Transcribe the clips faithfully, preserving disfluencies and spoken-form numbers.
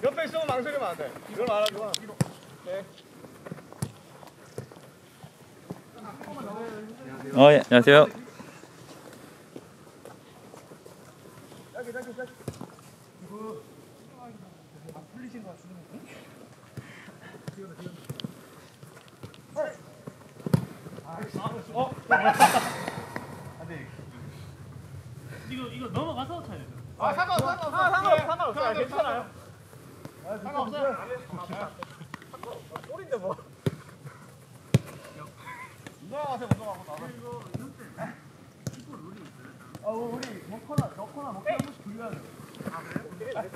옆에 있으면 망설이면 안 돼. 이걸 말하고. 네. 어, 예, 안녕하세요. 여기 여기 여기. 이거 안 풀리신 것 같은데. 어? 안돼. 이거 이거 넘어가서 차야 돼. 아 상관없어 상관없어 상관없어 괜찮아요. 상관없어요. 꼴인데 뭐. 운동하세요 운동하고 나가. 아 우리 먹거나 넣거나 먹기 한 번씩 돌려야 돼. 아 그래요?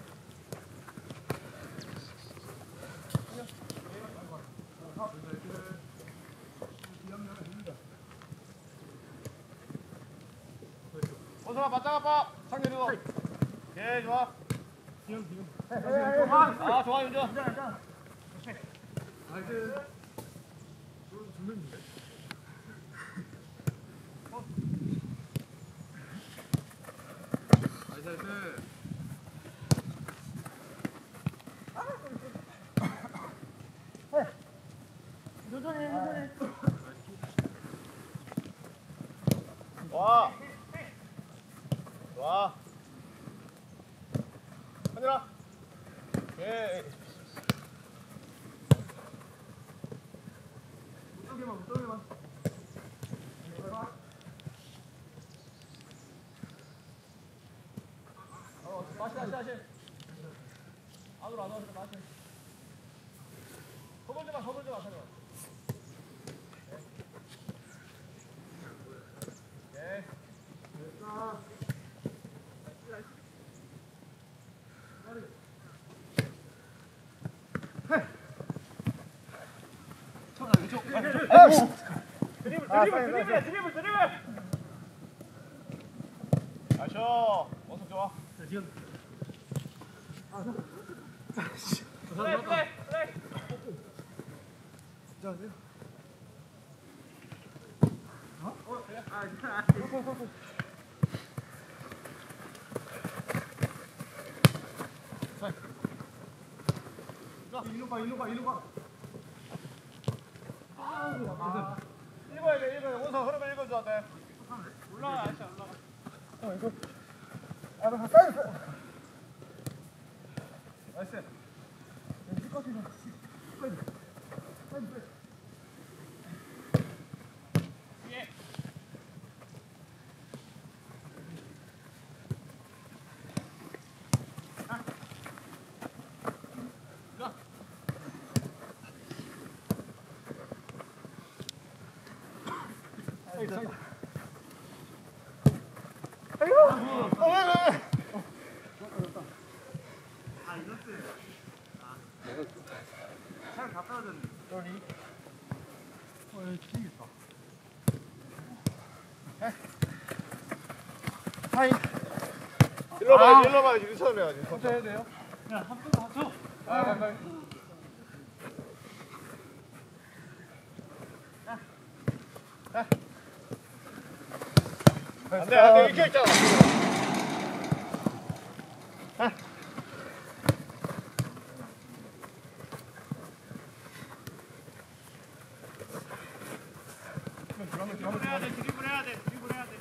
어서와 바짝 아빠 상렬이고. 예 좋아. 지금 지금. 아 좋아 윤정. 나이스. 천천히 천천히. 와. 좋아. 하늘아. 예. 무쪽에만 무쪽에만. 어, 다시 다시 다시. 안으로 안 와서 다시. 서돌지 마 서돌지 마 서돌. 예. 됐어. 드리블 드리블 드리블 드리블 드리블. 아셔. 모습 좋아. 지금. 플레이 플레이 플레이. 자, 네. 어? 어, 그래? 아, 괜찮아. 일로 가, 일로 가, 일로 가. 아, 읽어야 돼, 읽어야 돼. 원서 흐름을 읽어줘야 돼. 올라가, 아저씨 올라가. 어, 이거. 아, 나 사이드. 나이스. 왼쪽 컷이 좀. 사이드. 사이드. 예. 아. 가. 아이고. 아이고. 어, 왜, 왜, 왜. 아 이겼어요. 아. 잘 갖다 줬네. 여기. 어 여기 튀겠다. 하이. 일로 봐야지, 일로 봐야지. 유선을 해야지. 천천히 해야 돼요. 야 한 번 더 쳐. 아, 가까이. 안 돼, 안 돼. 이렇게 있잖아. 아. 드리블 해야 돼. 드리블 해야 돼. 드리블 해야 돼.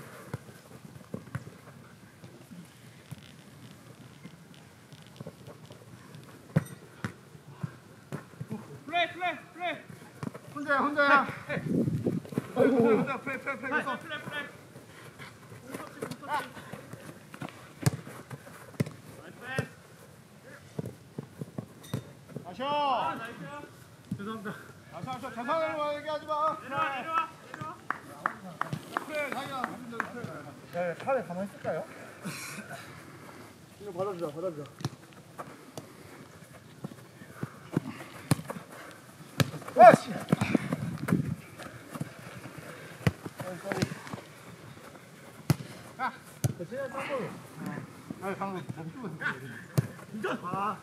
플레이 플레이 플레이. 혼자야, 혼자야. 아이고, 혼자 플레이, 플레이, 플레이. 플레이 플레이 플레이. 공섭지 공섭지. 나이스. 아셔. 나이스. 죄송합니다. 아셔, 아셔. 죄송해요. 얘기하지 마. 내려와 내려와 내려와. 플레이, 자기야. 네, 팔에 가만히 있을까요? 이거 받아주자, 받아주자. 아, 씨. 아, 제가 딴거. 아, 방금 멈추고 진짜. 아,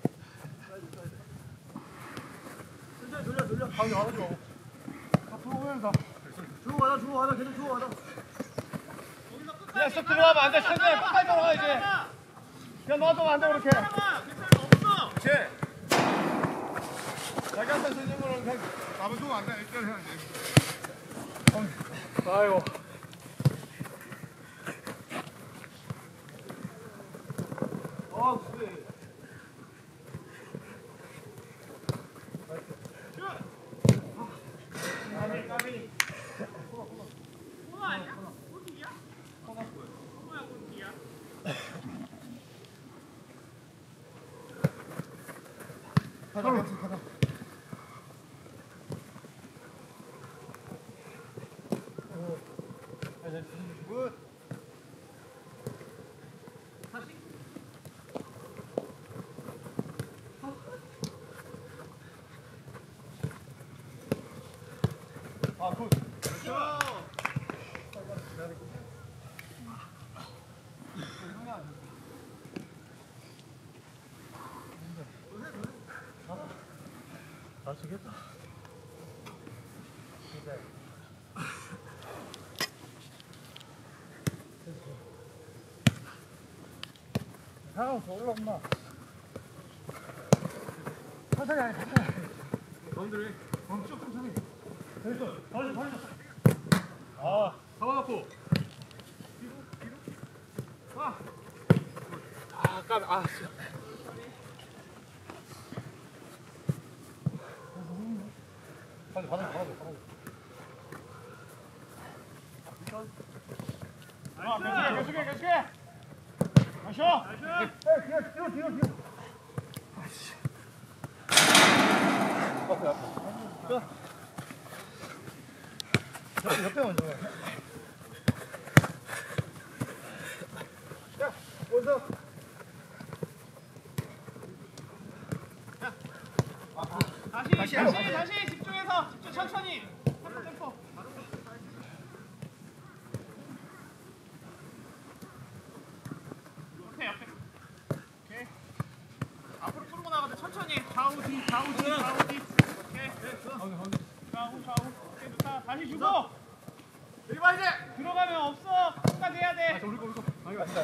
천천히 돌려, 돌려. 방금 와가지고. 아, 들어오면서. 주고 가자, 주고 가자, 계속 주고 가자. 그냥 쏙 들어가면 안 돼. 천천히 끝까지 들어가야지. 그냥 놔두면 안 돼, 그렇게. 괜찮아 없어. 그렇지. 자기한테 쓰는 거는 그냥 남을 두고 안 돼. 일단 해야 돼. 아이고. 아, 그래. 까비 까비. 코너 아니야? 골킥이야? 코너야 골킥이야? 가자, 가자, 가자. 굿. 다시. 아, 굿. 그렇죠. 잘 쓰겠다. 상황 더 올라온다. 천천히 하니, 천천히. 가운데로 해. 멈춰, 천천히. 됐어. 벌써, 벌써. 아, 잡아놓고. 뒤로, 뒤로. 와. 아, 깜, 아, 진짜. 빨리 받아, 받아, 받아. 아, 계속해, 계속해, 계속해. 마셔. 나이스. 뒤로, 뒤로, 뒤로, 뒤로. 아씨. 앞에, 앞에. 자. 옆에, 옆에 먼저. 야, 먼저. 다시, 다시, 다시, 다시. 다시, 집중해서, 집중 천천히. 템포, 템포. 옆에, 옆에. 오케이. 앞으로 끌고 나가자. 천천히. 좌우 뒤, 좌우 뒤, 좌우 뒤. 오케이. 좌우, 좌우. 오케이, 좋다. 다시 주고. 여기 봐, 이제. 들어가면 없어. 끝까지 해야 돼. 우리 거, 우리 거. 아니, 아니다.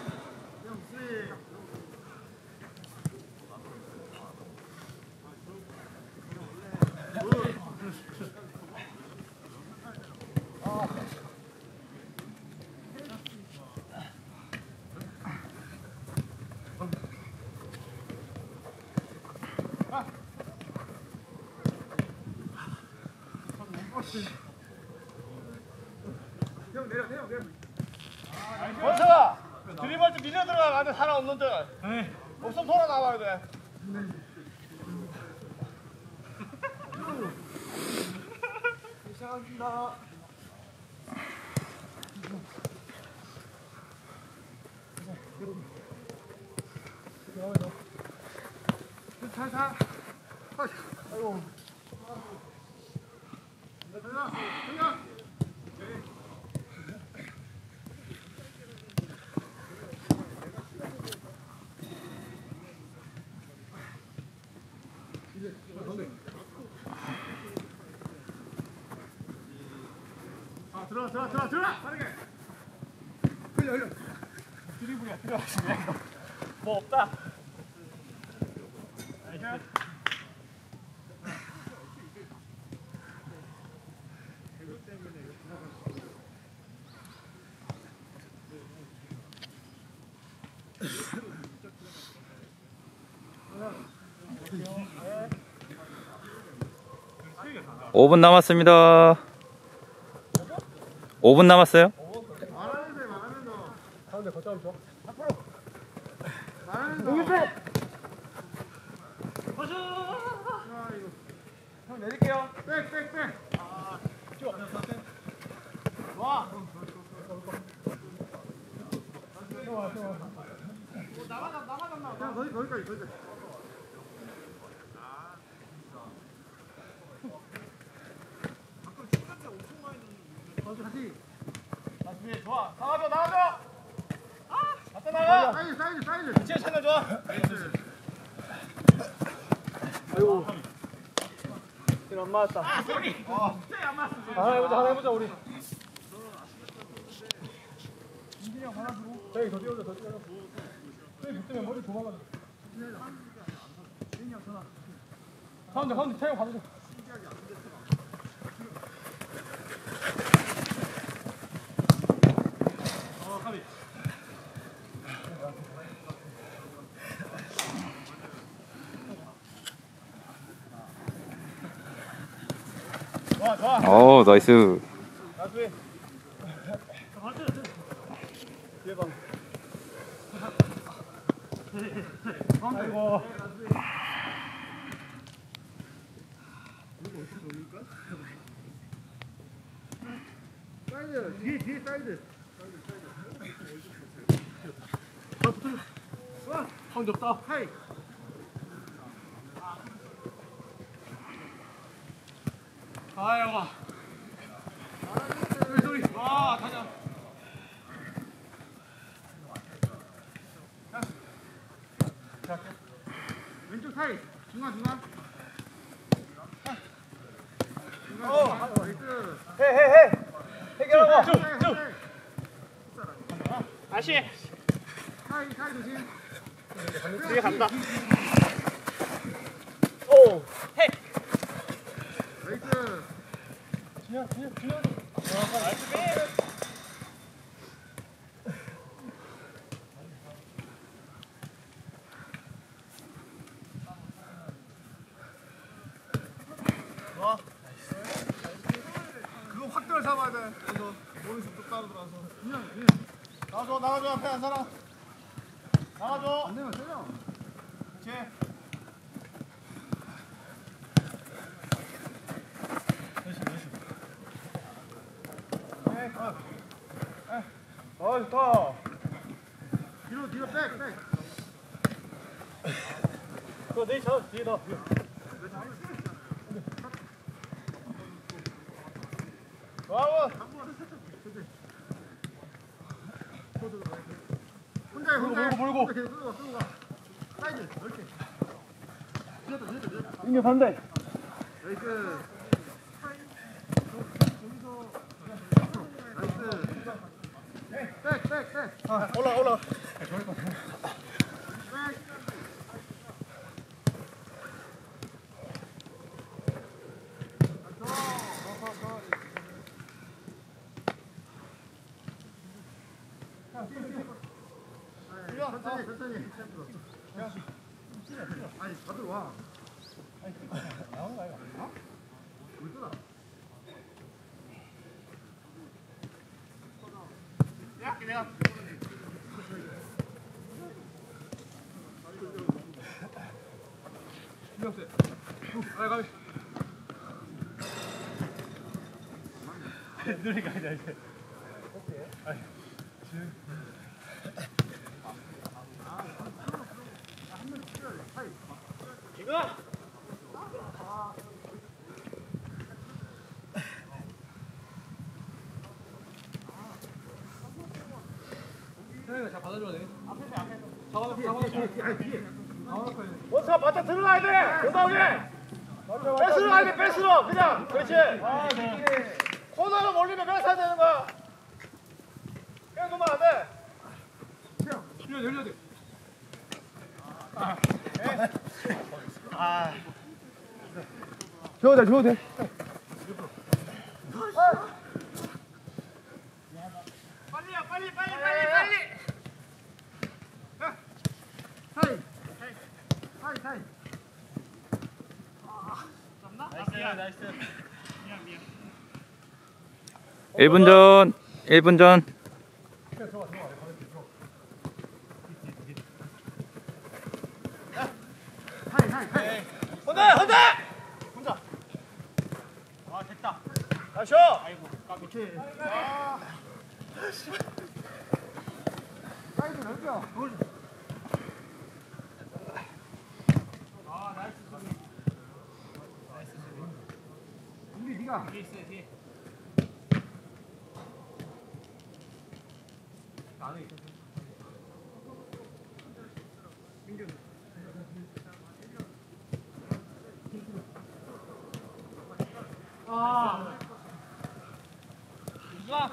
형 내려, 내려, 내려. 원서가 드리블 좀 밀려 들어가면 안 돼. 사람 없는 줄. 없으면 돌아 나와야 돼. 시작합니다. 잘, 잘. 아이고. 대장, 대장. 아, 들어가, 들어가, 들어가, 들어가! 빠르게! 흘려, 흘려. 드리블이야, 들어가시네. 뭐 없다. 나이스. 오 분 남았습니다. 오 분 남았어요. 말하는 데 말하는 거. 가운데 걷다 오죠. 앞으로. 말하는 거. 여기서. 버셔. 아, 이거. 형 내릴게요. 백, 백, 백. 아, 쭉. 와. 좋아, 좋아. 뭐 나가다 나가다 자, 거기, 거기까지, 거기까지. 거기 다시. 다시 좋아. 나가줘 나가줘. 아, 갔다 아, 나가. 사이드, 사이드, 사이드. 진짜 찬열 좋아. 아이고. 안 맞았다. 아, 소리. 아, 진짜 안 맞았어. 하나 해보자, 하나 해보자, 우리. 민진이 형 하나 주고. 저기 더 뛰어줘, 더 뛰어줘. 저기 붙으면 머리 도망가자. 가운데 가운데 태형 가운데. 어 가비. 좋아 좋아. 오, 나이스. 나중에. 뒤에 봐. 아이고. 사이드 뒤에 뒤에 사이드. 아 붙어. 와 가운데 없다. 하이. 아야가. 소리 소리. 와 가자. 자. 왼쪽 사이. 중간 중간. 어. 해해해. 해결하고. 쭉 쭉. 다시. 사이 사이 조심. 뒤에 간다. 오. 해. 나이스. 진영 진영 진영. 나이스 비. 좋아. 그거 확대를 잡아야 돼. 그래서 머리속 뚝 따로 들어가서. 그냥 그냥. 나가줘 나가줘 앞에 한 사람. 나가줘. 안 되면 때려. 그렇지. 어, 좋다. 뒤로, 뒤로 백, 백. 그거 내 잡아, 뒤에 너. 와우. 혼자 해, 혼자 해. 몰고, 몰고. 계속 끌고 가, 끌고 가. 사이드, 넓게. 뒤졌다, 뒤졌다, 뒤졌다. 인겨 반대. 나이스. 나이스. 백, 백, 백. 아, 올라, 올라. 백. 천천히, 천천히. 아니, 다들 와. 나오는 거 아니야? 어? 물 뜯어. 야, 내가. 신경쓰. 아이 가비. 느리게 하자 이제. 오케이. 아이. 이거. 태영이가 잘 받아줘야 돼. 앞에서 앞에서. 잡아놓고 잡아놓고. 아니 뒤에. 원수가 바짝 들어가야 돼. 금방이. 뺏으러 가야 돼. 뺏으러. 그냥. 그렇지. 아, 네. 코너로 몰리면 뺏어야 되는 거야. 그냥 놓으면 안 돼. 태영, 열려 열려 돼. 아. 줘도 돼, 줘도 돼. 빨리야, 빨리, 빨리, 빨리, 빨리. 사이. 사이, 사이. 잡나? 나이스, 나이스. 미안, 미안. 일 분 전, 일 분 전. 사이, 사이, 사이. 혼자, 혼자. 혼자. 아, 됐다. 다시. 아이고, 까비. 오케이. 아. 사이드 넓혀. 돌. 아, 나이스 수비. 나이스 수비. 우리 네가. 뒤에 있어, 뒤에. 안에 있어. 민규. 아. 이거.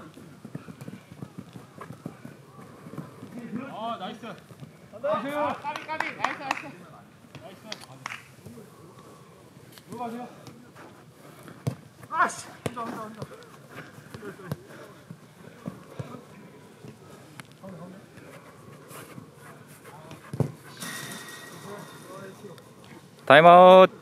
아, 나이스. 나이스. 아, 까비, 까비. 나이스, 나이스. 나이스. 들어가세요. 아씨 혼자 혼자 혼자 타임아웃.